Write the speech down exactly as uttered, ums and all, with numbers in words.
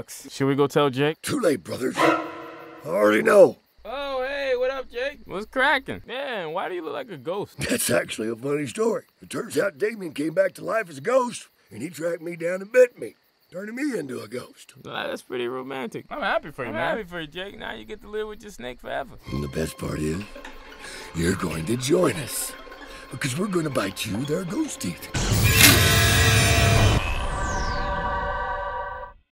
sucks. Should we go tell Jake? Too late, brothers. I already know. Oh, hey, what up, Jake? What's cracking? Man, why do you look like a ghost? That's actually a funny story. It turns out Damien came back to life as a ghost, and he tracked me down and bit me, turning me into a ghost. Nah, that's pretty romantic. I'm happy for you, I'm man. I'm happy for you, Jake. Now you get to live with your snake forever. And the best part is, you're going to join us, because we're going to bite you with our ghost teeth.